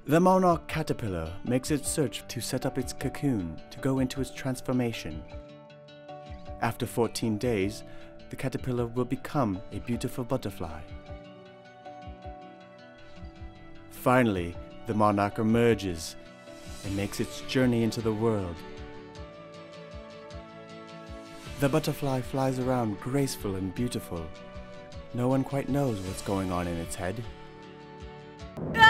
The Monarch caterpillar makes its search to set up its cocoon to go into its transformation. After 14 days, the caterpillar will become a beautiful butterfly. Finally, the monarch emerges and makes its journey into the world. The butterfly flies around graceful and beautiful. No one quite knows what's going on in its head.